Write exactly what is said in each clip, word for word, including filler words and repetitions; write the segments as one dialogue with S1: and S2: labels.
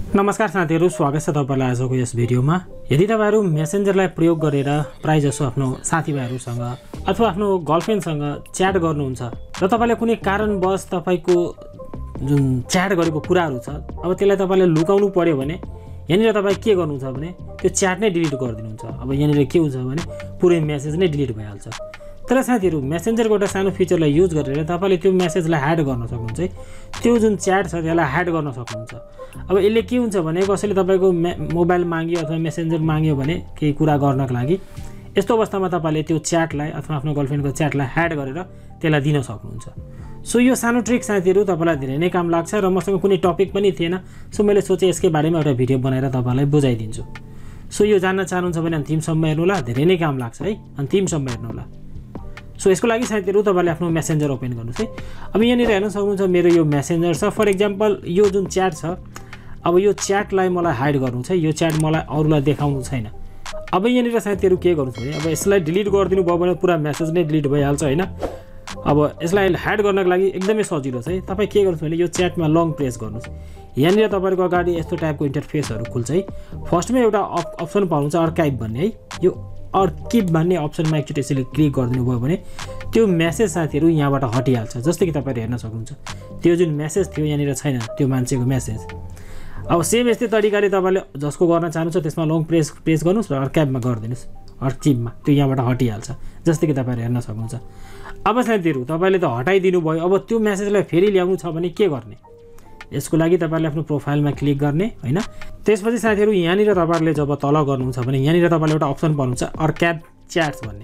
S1: नमस्कार साथीहरु, स्वागत छ तपाईलाई आजको यस भिडियोमा। यदि तपाईहरु मेसेन्जरलाई प्रयोग गरेर प्राय जसो आफ्नो साथीभाइहरुसँग अथवा आफ्नो गर्लफ्रेन्डसँग च्याट गर्नुहुन्छ र तपाईले कुनै कारणवश तपाईको जुन च्याट गरेको कुराहरु छ, अब त्यसलाई तपाईले लुकाउनु पर्यो भने यहाँनिर तपाई के गर्नुहुन्छ भने त्यो च्याट नै डिलिट गरिदिनुहुन्छ। अब यहाँनिर के हुन्छ भने पुरै मेसेज नै डिलिट भइहाल्छ। तर साथीहरु, मेसेन्जरको एउटा सानो फिचरलाई युज गरेर तपाईले त्यो मेसेजलाई हाइड गर्न सक्नुहुन्छ। त्यो जुन च्याट छ त्यसलाई हाइड गर्न सक्नुहुन्छ। अब यसले के हुन्छ भने कसैले तपाईको मोबाइल माग्यो अथवा मेसेन्जर माग्यो भने केही कुरा गर्नको लागि, यस्तो अवस्थामा तपाईले त्यो च्याटलाई अथवा आफ्नो गर्लफ्रेन्डको च्याटलाई हाइड गरेर त्यसलाई दिन सक्नुहुन्छ। सो यो सानो ट्रिक साथीहरु तपाईलाई धेरै नै काम लाग्छ र मसँग कुनै टपिक पनि थिएन, सो मैले सोचे यसकै बारेमा एउटा भिडियो बनाएर तपाईलाई बुझाइदिन्छु। सो यो जान्न चाहनुहुन्छ भने अन्तिमसम्म हेर्नु होला, धेरै नै काम लाग्छ है, अन्तिमसम्म हेर्नु होला। सो यसको लागि साथीहरु तपाईले आफ्नो मेसेन्जर ओपन गर्नुस् है। अब यहाँनिर हेर्न सक्नुहुन्छ मेरो यो मेसेन्जर छ। फर एक्जाम्पल यो जुन च्याट छ, अब यो च्याटलाई मलाई हाइड गर्नु छ, यो च्याट मलाई अरूलाई देखाउनु छैन। अब यहाँनिर साथीहरु के गर्नु छ भने अब यसलाई डिलिट गरिदिनु भयो भने पुरा मेसेज नै डिलिट भइहाल्छ हैन। अब यसलाई हाइड गर्नको लागि एकदमै सजिलो छ है। तपाई के गर्नुस् भने यो च्याटमा लङ प्रेस गर्नुस्। यहाँनिर तपाईको अगाडि यस्तो टाइपको इन्टरफेसहरु खुल्छ है। फर्स्टमा एउटा अप्सन पाउनुहुन्छ आर्काइभ भन्ने है। यो आर्काइभ भन्ने अप्सनमा एकचोटी यसले क्लिक गरिदिनु भयो भने त्यो मेसेज साथीहरु यहाँबाट हटिहाल्छ। जस्तै कि तपाईले हेर्न सक्नुहुन्छ त्यो जुन मेसेज थियो यहाँनिर छैन, त्यो मान्छेको मेसेज। अब सेम यस्तै तरिकाले तपाईले जसको गर्न चाहनुहुन्छ त्यसमा लङ प्रेस प्रेस गर्नुस् र आर्काइभमा गरिदिनुस्। आर्काइभमा त्यो यहाँबाट हटिहाल्छ, जस्तै कि तपाईले हेर्न सक्नुहुन्छ। अब साथीहरु तपाईले त हटाइदिनु भयो, अब त्यो मेसेजलाई फेरि ल्याउनु छ भने के गर्ने? यसको लागि तपाईले आफ्नो प्रोफाइलमा क्लिक गर्ने हैन। त्यसपछि साथीहरु यहाँनिर तपाईहरुले जब तल गर्नुहुन्छ भने यहाँनिर तपाईले एउटा अप्सन पाउनुहुन्छ आर्काइभ च्याट्स भन्ने।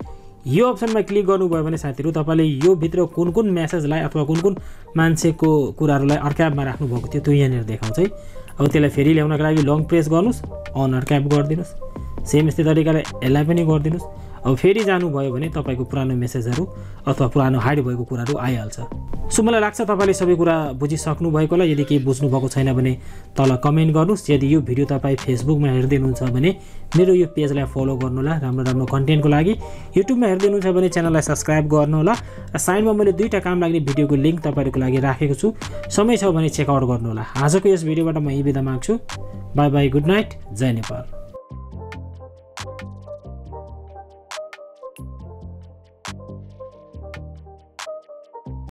S1: यो अप्सनमा क्लिक गर्नुभयो भने साथीहरु तपाईले यो भित्र कुन कुन मेसेजलाई अथवा कुन कुन मान्छेको कुराहरुलाई आर्काइभमा राख्नु भएको थियो त्यो यहाँनिर देखाउँछ है। अब त्यसलाई फेरि ल्याउनको लागि लङ प्रेस गर्नुस्, अन आर्काइभ गरिदिनुस्। सेम यस्तै तरिकाले यसलाई पनि गरिदिनुस्। अब फेरि जानुभयो भने तपाईको पुरानो मेसेजहरु अथवा पुरानो हाइड भएको कुराहरु आइहाल्छ। सो मलाई लाग्छ तपाईले सबै कुरा बुझिसक्नु भएको होला। यदि केही बुझ्नु भएको छैन भने तल कमेन्ट गर्नुस्। यदि यो भिडियो तपाई फेसबुकमा हेर्दै हुनुहुन्छ भने मेरो यो पेजलाई फलो गर्नु होला राम्रो राम्रो कन्टेन्टको लागि। युट्युबमा हेर्दै हुनुहुन्छ भने च्यानललाई सब्स्क्राइब गर्नु होला। र साइडमा मैले दुईटा काम लाग्ने भिडियोको लिंक तपाईहरुको लागि राखेको छु, समय छ भने चेक आउट गर्नु होला। आजको यस भिडियोबाट म यही बिदा माग्छु। बाइ बाइ, गुड नाइट, जय नेपाल।